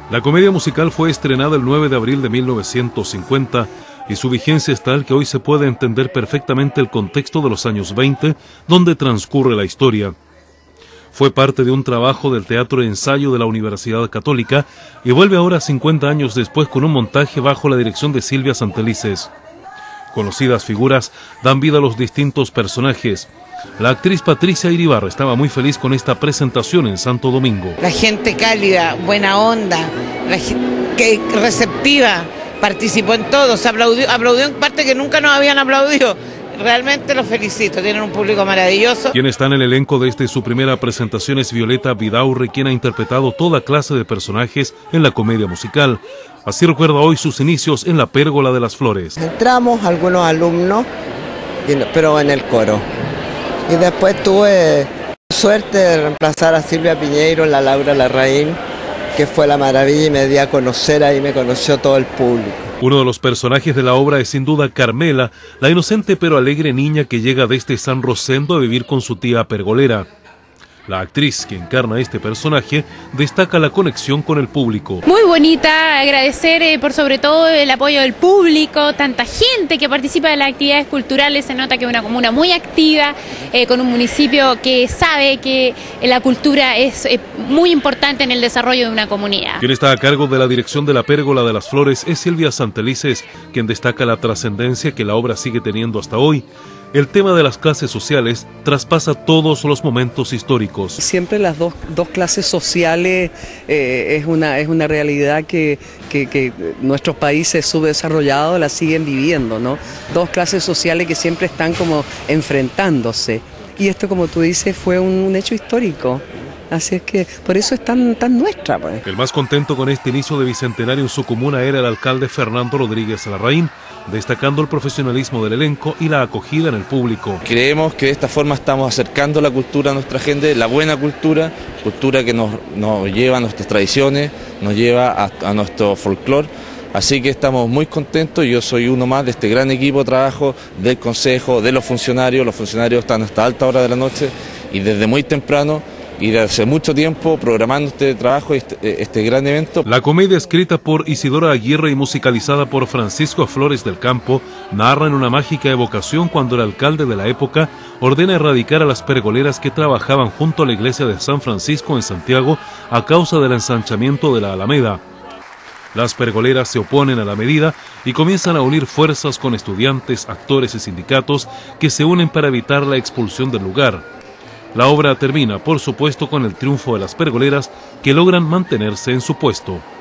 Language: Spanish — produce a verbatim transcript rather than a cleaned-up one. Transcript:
La comedia musical fue estrenada el nueve de abril de mil novecientos cincuenta y su vigencia es tal que hoy se puede entender perfectamente el contexto de los años veinte, donde transcurre la historia. Fue parte de un trabajo del Teatro de Ensayo de la Universidad Católica y vuelve ahora cincuenta años después con un montaje bajo la dirección de Silvia Santelices. Conocidas figuras dan vida a los distintos personajes. La actriz Patricia Iribarra estaba muy feliz con esta presentación en Santo Domingo. La gente cálida, buena onda, la gente receptiva, participó en todo, se aplaudió, aplaudió en parte que nunca nos habían aplaudido. Realmente los felicito, tienen un público maravilloso. Quien está en el elenco de esta su primera presentación es Violeta Vidaurre, quien ha interpretado toda clase de personajes en la comedia musical. Así recuerda hoy sus inicios en la Pérgola de las Flores. Entramos algunos alumnos, pero en el coro. Y después tuve suerte de reemplazar a Silvia Piñeiro en la Laura Larraín, que fue la maravilla y me di a conocer, ahí me conoció todo el público. Uno de los personajes de la obra es sin duda Carmela, la inocente pero alegre niña que llega desde San Rosendo a vivir con su tía pergolera. La actriz que encarna este personaje destaca la conexión con el público. Muy bonita, agradecer eh, por sobre todo el apoyo del público, tanta gente que participa de las actividades culturales, se nota que es una comuna muy activa, eh, con un municipio que sabe que la cultura es eh, muy importante en el desarrollo de una comunidad. Quien está a cargo de la dirección de la Pérgola de las Flores es Silvia Santelices, quien destaca la trascendencia que la obra sigue teniendo hasta hoy. El tema de las clases sociales traspasa todos los momentos históricos. Siempre las dos, dos clases sociales eh, es, una, es una realidad que, que, que nuestros países subdesarrollados la siguen viviendo, ¿no? Dos clases sociales que siempre están como enfrentándose. Y esto, como tú dices, fue un, un hecho histórico. Así es que por eso es tan, tan nuestra, pues. El más contento con este inicio de bicentenario en su comuna era el alcalde Fernando Rodríguez Larraín, destacando el profesionalismo del elenco y la acogida en el público. Creemos que de esta forma estamos acercando la cultura a nuestra gente, la buena cultura, cultura que nos, nos lleva a nuestras tradiciones, nos lleva a, a nuestro folclore. Así que estamos muy contentos, yo soy uno más de este gran equipo de trabajo del consejo, de los funcionarios, los funcionarios están hasta alta hora de la noche y desde muy temprano y desde hace mucho tiempo programando este trabajo, este, este gran evento. La comedia, escrita por Isidora Aguirre y musicalizada por Francisco Flores del Campo, narra en una mágica evocación cuando el alcalde de la época ordena erradicar a las pergoleras que trabajaban junto a la iglesia de San Francisco en Santiago a causa del ensanchamiento de la Alameda. Las pergoleras se oponen a la medida y comienzan a unir fuerzas con estudiantes, actores y sindicatos que se unen para evitar la expulsión del lugar. La obra termina, por supuesto, con el triunfo de las pergoleras que logran mantenerse en su puesto.